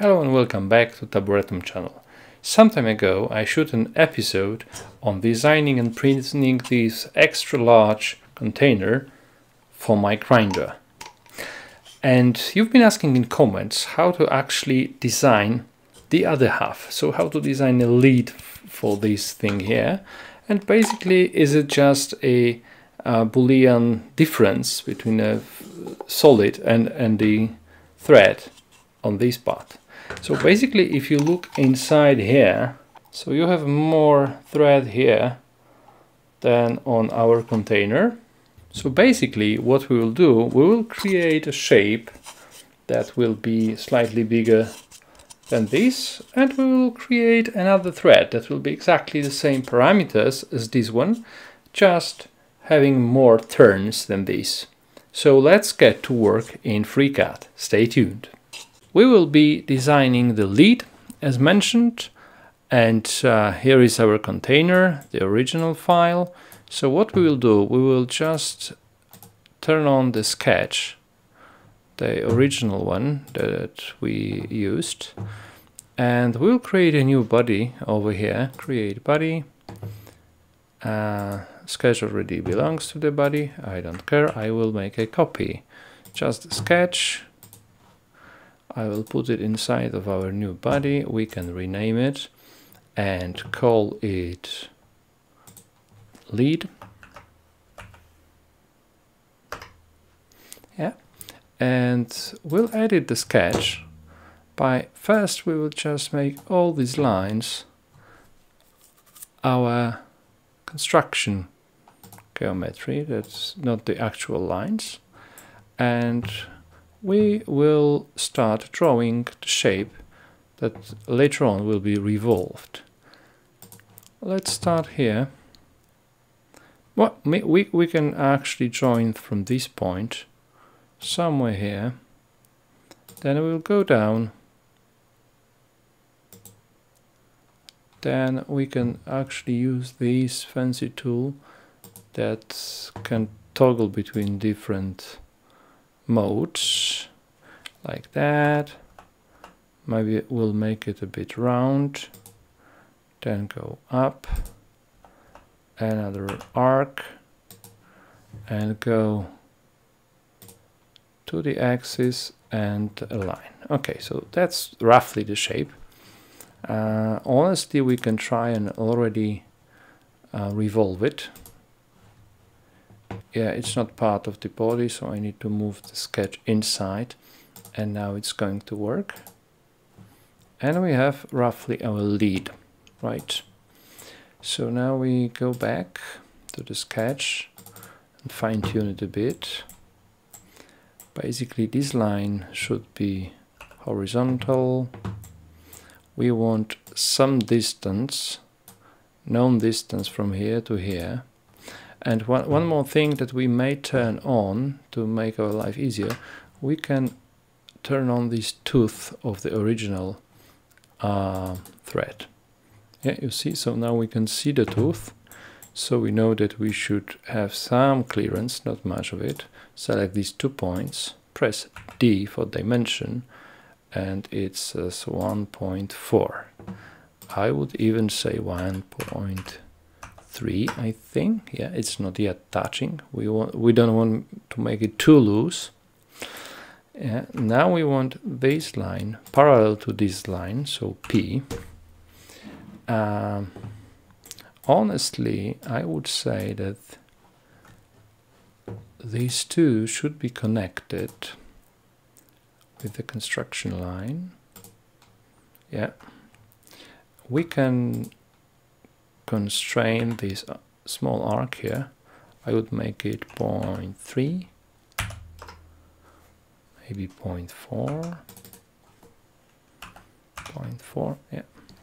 Hello and welcome back to Taburetum channel. Some time ago I shot an episode on designing and printing this extra large container for my grinder. And you've been asking in comments how to actually design the other half. So how to design a lead for this thing here. And basically, is it just a Boolean difference between a solid and the thread on this part? So basically, if you look inside here, so you have more thread here than on our container. So basically what we will do, we will create a shape that will be slightly bigger than this, and we will create another thread that will be exactly the same parameters as this one, just having more turns than this. So let's get to work in FreeCAD. Stay tuned. We will be designing the lead as mentioned, and here is our container, the original file. So what we will do, we will just turn on the sketch, the original one that we used, and we'll create a new body over here. Create body. Sketch already belongs to the body. I don't care. I will make a copy. Just the sketch. I will put it inside of our new body. We can rename it and call it lead. Yeah, and we'll edit the sketch by first we will just make all these lines our construction geometry. That's not the actual lines, and we will start drawing the shape that later on will be revolved. Let's start here. Well, we can actually join from this point somewhere here. Then we'll go down. Then we can actually use this fancy tool that can toggle between different modes, like that. Maybe we'll make it a bit round, then go up, another arc, and go to the axis and align. Okay, so that's roughly the shape. Honestly, we can try and already revolve it. Yeah, it's not part of the body, so I need to move the sketch inside, and now it's going to work. And we have roughly our lead, right? So now we go back to the sketch and fine-tune it a bit. Basically, this line should be horizontal. We want some distance, known distance from here to here. And one more thing that we may turn on to make our life easier, we can turn on this tooth of the original thread. Yeah, you see, so now we can see the tooth. So we know that we should have some clearance, not much of it. Select these 2 points, press D for dimension, and it says 1.4. I would even say 1.3, I think. Yeah, it's not yet touching. We don't want to make it too loose. Yeah, now we want this line parallel to this line, so P. Honestly, I would say that these two should be connected with the construction line. Yeah, we can constrain this small arc here. I would make it 0.3, maybe 0.4, 0.4, yeah.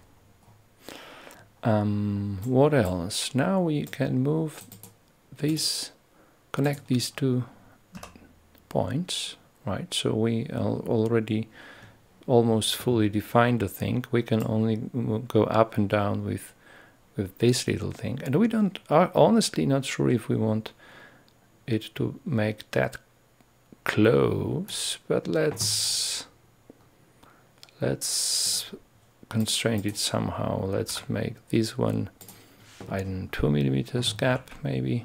What else? Now we can move this, connect these 2 points, right? So we already almost fully defined the thing. We can only go up and down with this little thing, and we are honestly not sure if we want it to make that close, but let's Let's constrain it somehow. Let's make this one, I don't know, 2 millimeters gap, maybe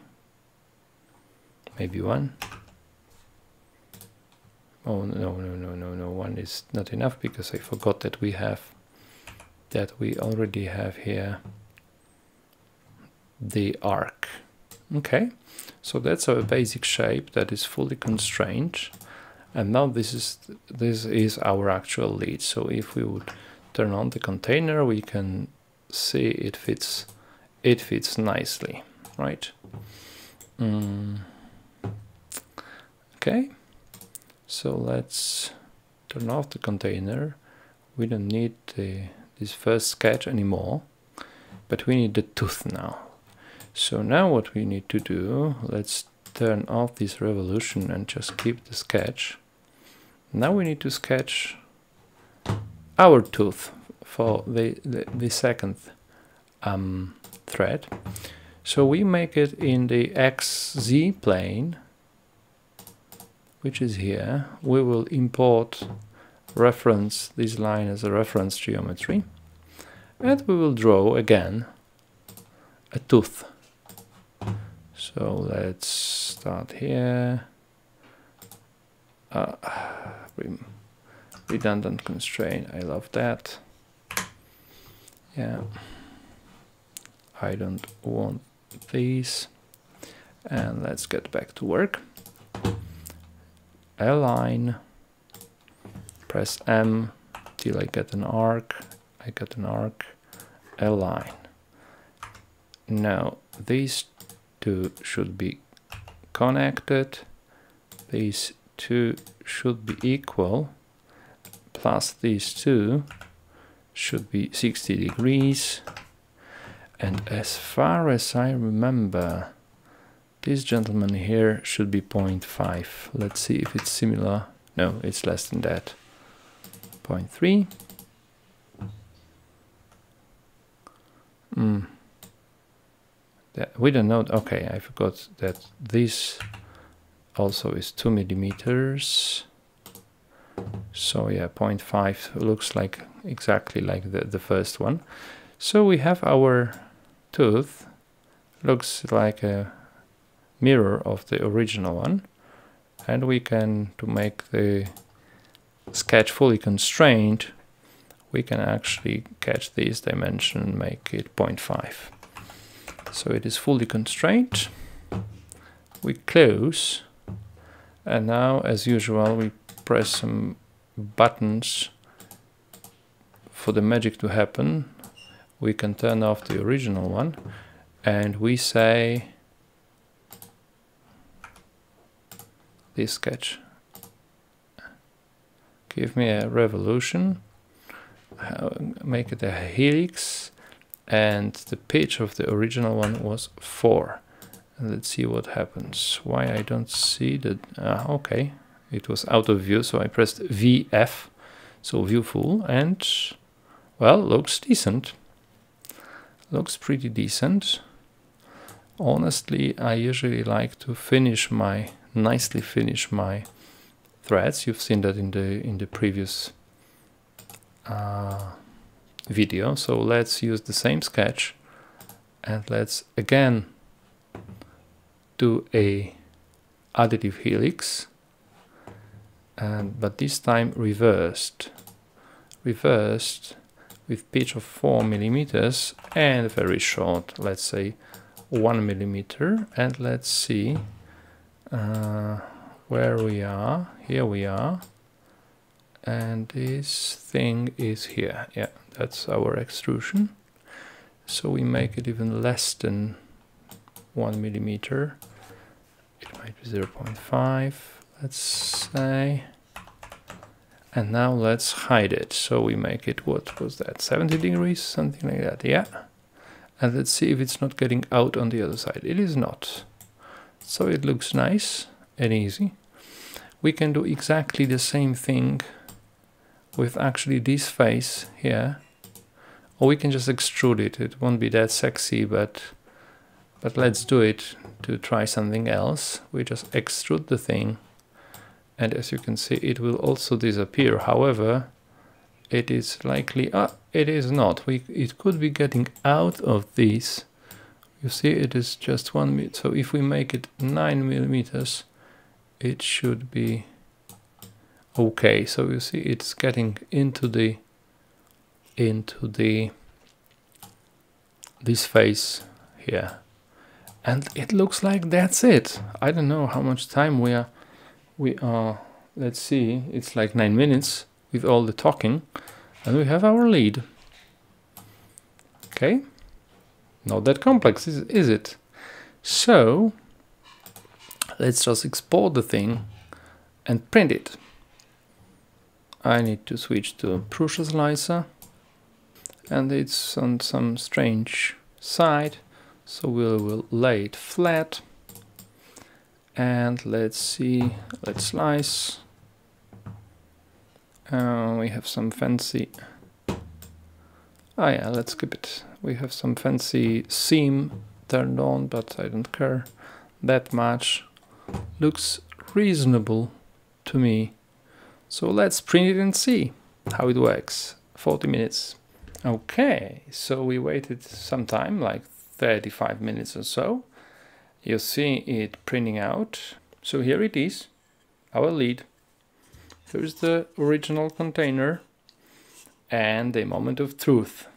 1. Oh no, 1 is not enough, because I forgot that we already have here the arc. Okay, so that's our basic shape that is fully constrained, and now this is our actual lead. So if we would turn on the container, we can see it fits nicely, right? Okay, so let's turn off the container. We don't need this first sketch anymore, but we need the tooth now. So now what we need to do, let's turn off this revolution and just keep the sketch. Now we need to sketch our tooth for the second thread. So we make it in the XZ plane, which is here. We will import this line as a reference geometry, and we will draw again a tooth. So let's start here. Redundant constraint, I love that. Yeah, I don't want these. And let's get back to work. Align, press M till I get an arc. I got an arc. Align. Now these two should be connected. These two should be equal, plus these two should be 60 degrees. And as far as I remember, this gentleman here should be 0.5. Let's see if it's similar. No, it's less than that. 0.3. We don't know. Okay, I forgot that this also is 2 millimeters. So yeah, 0.5 looks like exactly like the first one. So we have our tooth, looks like a mirror of the original one, and we can, to make the sketch fully constrained, we can actually catch this dimension and make it 0.5. So it is fully constrained. We close, and now as usual we press some buttons for the magic to happen. We can turn off the original one, and we say this sketch, give me a revolution, make it a helix, and the pitch of the original one was 4. And let's see what happens. Why I don't see that? Okay, it was out of view, so I pressed VF, so view full, and well, looks decent. Looks pretty decent. Honestly, I usually like to nicely finish my threads. You've seen that in the previous video. So let's use the same sketch, and let's again do a additive helix, but this time reversed with pitch of 4 millimeters and very short, let's say 1 millimeter. And let's see where we are. Here we are, and this thing is here. Yeah, that's our extrusion. So we make it even less than 1 millimeter. It might be 0.5, let's say. And now let's hide it. So we make it, what was that, 70 degrees, something like that, yeah. And let's see if it's not getting out on the other side. It is not. So it looks nice and easy. We can do exactly the same thing with actually this face here. Or we can just extrude it. It won't be that sexy, but let's do it to try something else. We just extrude the thing, and as you can see, it will also disappear. However, it is likely, it is not. It could be getting out of these. You see, it is just 1 meter. So if we make it 9 millimeters, it should be okay. So you see, it's getting into this face here, and it looks like that's it. I don't know how much time we are. Let's see. It's like 9 minutes with all the talking, and we have our lead. Okay. Not that complex, is it? So let's just export the thing and print it. I need to switch to PrusaSlicer, and it's on some strange side, so we'll lay it flat. And let's see, let's slice. We have some fancy. Oh yeah, let's skip it. We have some fancy seam turned on, but I don't care that much. Looks reasonable to me. So let's print it and see how it works. 40 minutes. Okay, so we waited some time, like 35 minutes or so. You see it printing out. So here it is, our lead. Here's the original container and a moment of truth.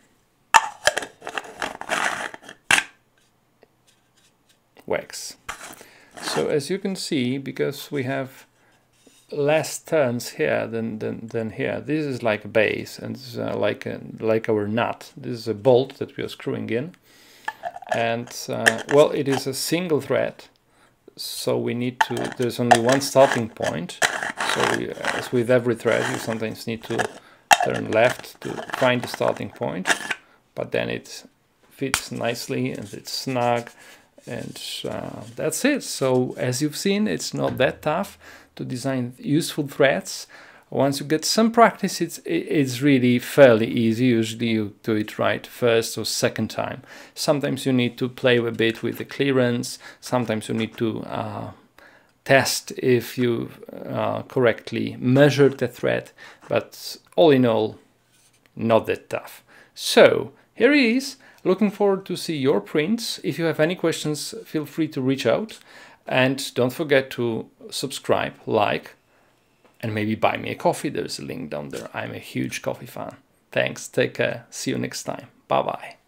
Wax. So as you can see, because we have less turns here than here, this is like a base, and this is like our nut. This is a bolt that we are screwing in, and well, it is a single thread, so we need to. There's only one starting point. So as with every thread, you sometimes need to turn left to find the starting point, but then it fits nicely and it's snug. And that's it. So as you've seen, it's not that tough to design useful threads. Once you get some practice, it's really fairly easy. Usually you do it right first or second time. Sometimes you need to play a bit with the clearance. Sometimes you need to test if you correctly measured the thread. But all in all, not that tough. So here it is. Looking forward to see your prints. If you have any questions, feel free to reach out. And don't forget to subscribe, like, and maybe buy me a coffee. There's a link down there. I'm a huge coffee fan. Thanks, take care, see you next time. Bye-bye.